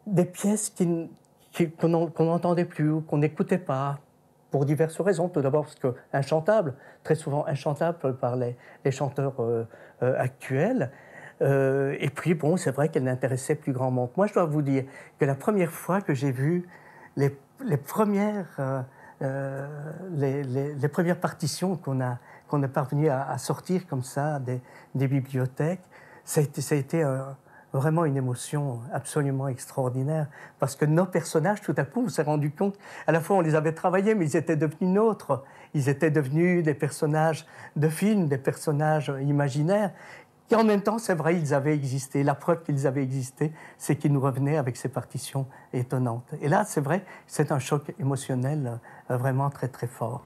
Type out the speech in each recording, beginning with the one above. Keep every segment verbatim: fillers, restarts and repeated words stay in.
des pièces qui, qui, qu'on n'entendait plus, qu'on n'écoutait pas, pour diverses raisons. Tout d'abord parce que inchantables, très souvent inchantables par les, les chanteurs euh, euh, actuels. Euh, et puis, bon, c'est vrai qu'elle n'intéressait plus grand monde. Moi, je dois vous dire que la première fois que j'ai vu les, les, premières, euh, euh, les, les, les premières partitions qu'on a, qu'on est parvenu à, à sortir comme ça des, des bibliothèques, ça a été, ça a été un, vraiment une émotion absolument extraordinaire, parce que nos personnages, tout à coup, on s'est rendu compte, à la fois on les avait travaillés, mais ils étaient devenus nôtres. Ils étaient devenus des personnages de films, des personnages imaginaires, qui en même temps, c'est vrai, ils avaient existé. La preuve qu'ils avaient existé, c'est qu'ils nous revenaient avec ces partitions étonnantes. Et là, c'est vrai, c'est un choc émotionnel euh, vraiment très, très fort.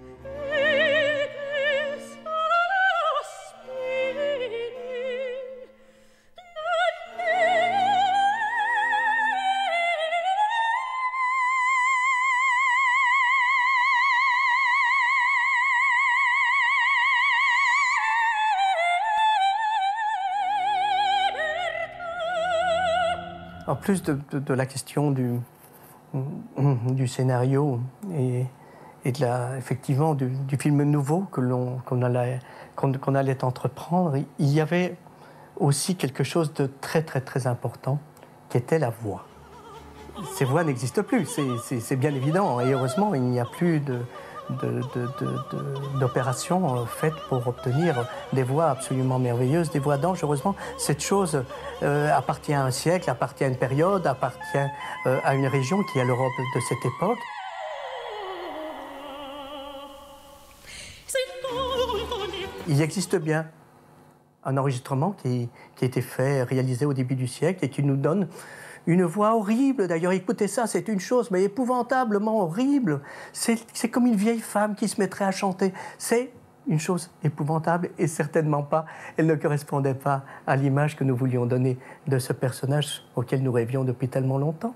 En plus de, de, de la question du, du scénario et, et de la, effectivement du, du film nouveau que l'on, qu'on allait, qu'on, qu'on allait entreprendre, il y avait aussi quelque chose de très très très important qui était la voix. Ces voix n'existent plus, c'est, c'est, c'est bien évident, et heureusement il n'y a plus de, de, de, de, de, d'opérations faites pour obtenir des voix absolument merveilleuses, des voix d'ange. Heureusement, cette chose euh, appartient à un siècle, appartient à une période, appartient euh, à une région qui est l'Europe de cette époque. Il existe bien un enregistrement qui, qui a été fait, réalisé au début du siècle et qui nous donne une voix horrible. D'ailleurs, écoutez ça, c'est une chose, mais épouvantablement horrible. C'est, c'est comme une vieille femme qui se mettrait à chanter. C'est une chose épouvantable et certainement pas, elle ne correspondait pas à l'image que nous voulions donner de ce personnage auquel nous rêvions depuis tellement longtemps.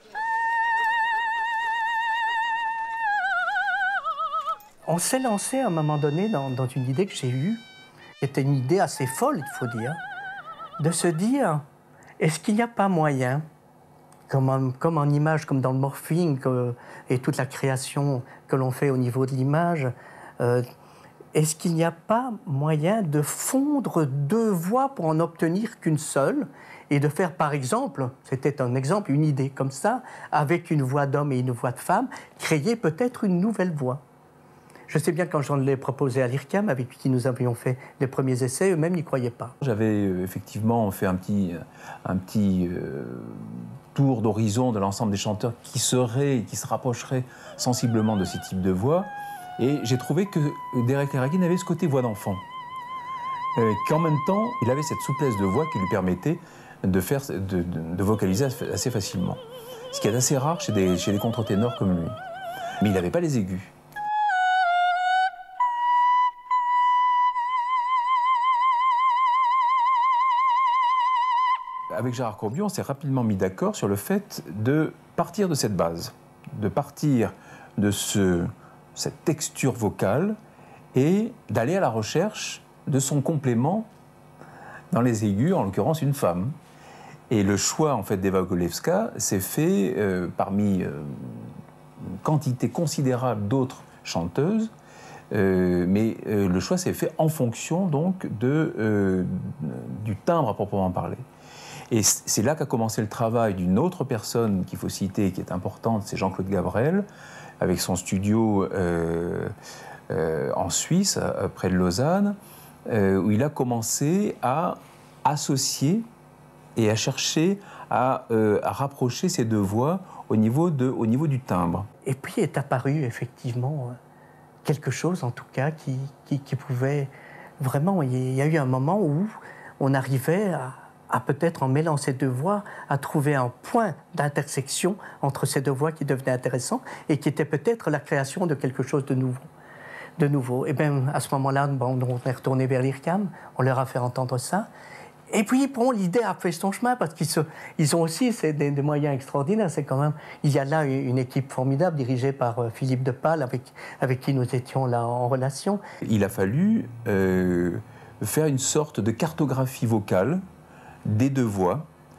On s'est lancé à un moment donné dans, dans une idée que j'ai eue, qui était une idée assez folle, il faut dire, de se dire, est-ce qu'il n'y a pas moyen, comme en, comme en image, comme dans le morphing que, et toute la création que l'on fait au niveau de l'image, euh, est-ce qu'il n'y a pas moyen de fondre deux voix pour en obtenir qu'une seule et de faire, par exemple, c'était un exemple, une idée comme ça, avec une voix d'homme et une voix de femme, créer peut-être une nouvelle voix. Je sais bien quand j'en l'ai proposé à l'I R C A M, avec qui nous avions fait les premiers essais, eux-mêmes n'y croyaient pas. J'avais euh, effectivement fait un petit, un petit euh, tour d'horizon de l'ensemble des chanteurs qui seraient, qui se rapprocheraient sensiblement de ces types de voix. Et j'ai trouvé que Derek Leraguin avait ce côté voix d'enfant. Euh, qu'en même temps, il avait cette souplesse de voix qui lui permettait de, faire, de, de, de vocaliser assez facilement. Ce qui est assez rare chez des, chez des contre-ténors comme lui. Mais il n'avait pas les aigus. Avec Gérard Corbiou, on s'est rapidement mis d'accord sur le fait de partir de cette base, de partir de ce, cette texture vocale et d'aller à la recherche de son complément dans les aigus, en l'occurrence une femme. Et le choix en fait d'Eva Golewska s'est fait euh, parmi euh, une quantité considérable d'autres chanteuses, euh, mais euh, le choix s'est fait en fonction donc de, euh, du timbre à proprement parler. Et c'est là qu'a commencé le travail d'une autre personne qu'il faut citer, qui est importante, c'est Jean-Claude Gabrel, avec son studio euh, euh, en Suisse, près de Lausanne, euh, où il a commencé à associer et à chercher à, euh, à rapprocher ces deux voix au niveau, de, au niveau du timbre. Et puis est apparu effectivement quelque chose, en tout cas, qui, qui, qui pouvait vraiment... Il y a eu un moment où on arrivait à... à peut-être en mêlant ces deux voix, à trouver un point d'intersection entre ces deux voix qui devenait intéressant et qui était peut-être la création de quelque chose de nouveau. De nouveau. Et bien, à ce moment-là, bon, on est retourné vers l'I R C A M, on leur a fait entendre ça. Et puis, bon, l'idée a fait son chemin parce qu'ils se, ils ont aussi c'est des, des moyens extraordinaires. C'est quand même, il y a là une équipe formidable dirigée par euh, Philippe Depal, avec, avec qui nous étions là en relation. Il a fallu euh, faire une sorte de cartographie vocale des deux voix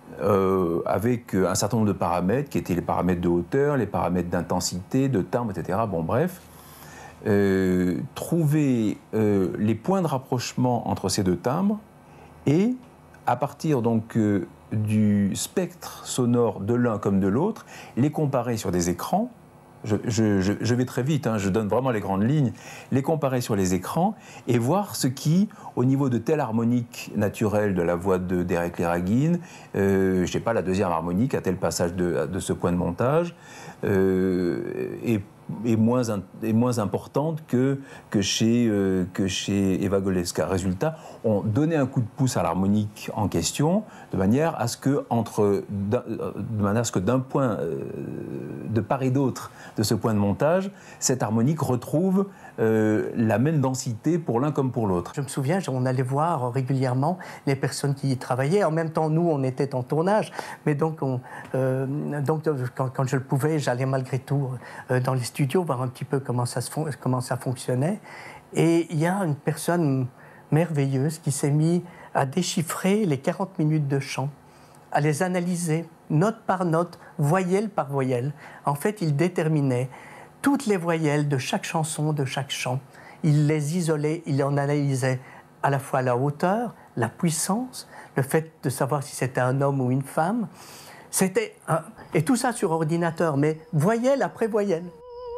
euh, avec un certain nombre de paramètres qui étaient les paramètres de hauteur, les paramètres d'intensité, de timbre, et cetera. Bon, bref, euh, trouver euh, les points de rapprochement entre ces deux timbres et, à partir donc euh, du spectre sonore de l'un comme de l'autre, les comparer sur des écrans. Je, je, je, je vais très vite, hein, je donne vraiment les grandes lignes, les comparer sur les écrans et voir ce qui, au niveau de telle harmonique naturelle de la voix de Derek Leraguine, euh, je ne sais pas, la deuxième harmonique à tel passage de, de ce point de montage, euh, est, est, moins, est moins importante que, que, chez, euh, que chez Eva Golewska. Résultat, on donnait un coup de pouce à l'harmonique en question, de manière à ce que, entre, de manière à ce que d'un point euh, de part et d'autre de ce point de montage, cette harmonique retrouve euh, la même densité pour l'un comme pour l'autre. Je me souviens, on allait voir régulièrement les personnes qui y travaillaient. En même temps, nous, on était en tournage, mais donc, on, euh, donc quand, quand je le pouvais, j'allais malgré tout euh, dans les studios voir un petit peu comment ça, se fon- comment ça fonctionnait. Et il y a une personne merveilleuse qui s'est mise à déchiffrer les quarante minutes de chant, à les analyser note par note, voyelle par voyelle. En fait, il déterminait toutes les voyelles de chaque chanson, de chaque chant. Il les isolait, il en analysait à la fois la hauteur, la puissance, le fait de savoir si c'était un homme ou une femme. C'était un... Et tout ça sur ordinateur, mais voyelle après voyelle.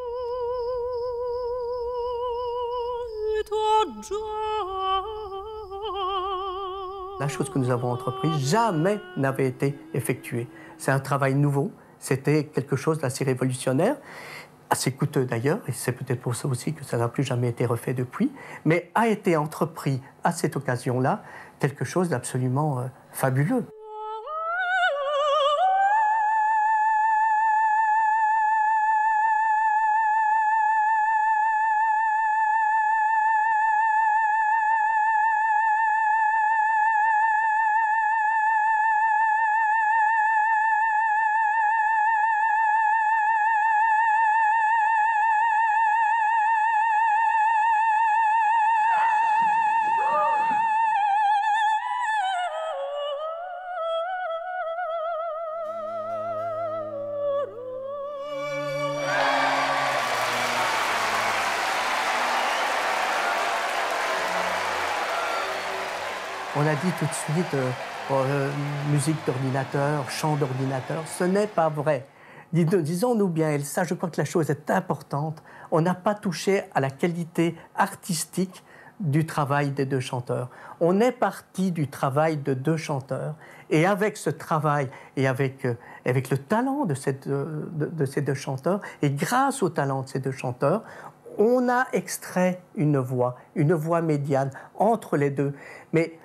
La chose que nous avons entreprise jamais n'avait été effectuée. C'est un travail nouveau, c'était quelque chose d'assez révolutionnaire, assez coûteux d'ailleurs, et c'est peut-être pour ça aussi que ça n'a plus jamais été refait depuis, mais a été entrepris à cette occasion-là quelque chose d'absolument euh, fabuleux. On a dit tout de suite, euh, euh, musique d'ordinateur, chant d'ordinateur, ce n'est pas vrai. Dis, disons-nous bien, et ça je crois que la chose est importante, on n'a pas touché à la qualité artistique du travail des deux chanteurs. On est parti du travail de deux chanteurs, et avec ce travail, et avec, euh, avec le talent de, cette, de, de ces deux chanteurs, et grâce au talent de ces deux chanteurs, on a extrait une voix, une voix médiane entre les deux. Mais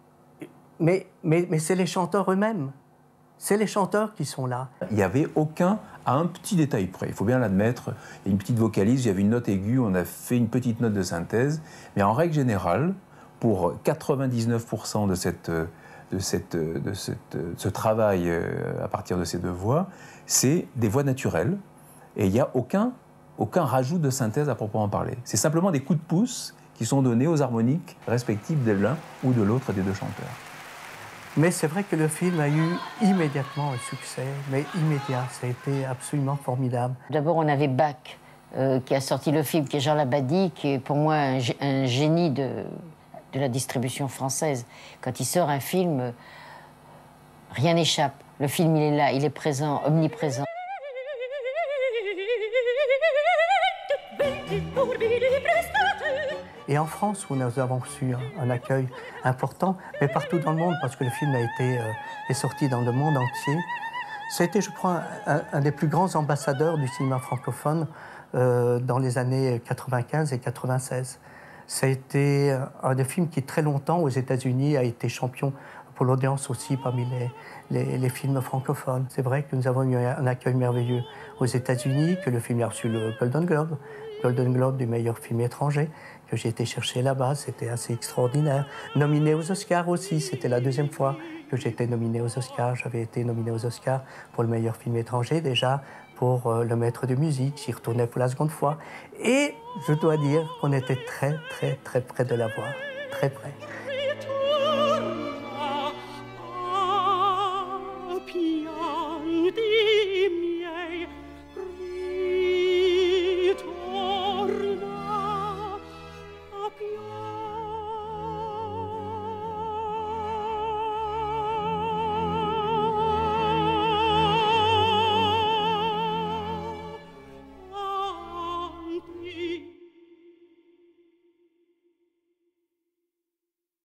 Mais, mais, mais c'est les chanteurs eux-mêmes. C'est les chanteurs qui sont là. Il n'y avait aucun, à un petit détail près, il faut bien l'admettre, il y a une petite vocalise, il y avait une note aiguë, on a fait une petite note de synthèse, mais en règle générale, pour quatre-vingt-dix-neuf pour cent de, cette, de, cette, de, cette, de ce travail à partir de ces deux voix, c'est des voix naturelles, et il n'y a aucun, aucun rajout de synthèse à proprement parler. C'est simplement des coups de pouce qui sont donnés aux harmoniques respectives de l'un ou de l'autre des deux chanteurs. Mais c'est vrai que le film a eu immédiatement un succès, mais immédiat, ça a été absolument formidable. D'abord, on avait Bach, euh, qui a sorti le film, qui est Jean Labadie, qui est pour moi un, un génie de, de la distribution française. Quand il sort un film, euh, rien n'échappe. Le film, il est là, il est présent, omniprésent. Et en France, où nous avons reçu un, un accueil important, mais partout dans le monde, parce que le film a été, euh, est sorti dans le monde entier, ça a été, je crois, un, un des plus grands ambassadeurs du cinéma francophone euh, dans les années quatre-vingt-quinze et quatre-vingt-seize. Ça a été un des films qui, très longtemps, aux États-Unis, a été champion pour l'audience aussi parmi les, les, les films francophones. C'est vrai que nous avons eu un accueil merveilleux aux États-Unis, que le film a reçu le Golden Globe, Golden Globe du meilleur film étranger, que j'ai été chercher là-bas, c'était assez extraordinaire. Nominé aux Oscars aussi, c'était la deuxième fois que j'étais nominé aux Oscars. J'avais été nominé aux Oscars pour le meilleur film étranger, déjà pour euh, Le Maître de musique, j'y retournais pour la seconde fois. Et je dois dire qu'on était très, très, très près de l'avoir, très près.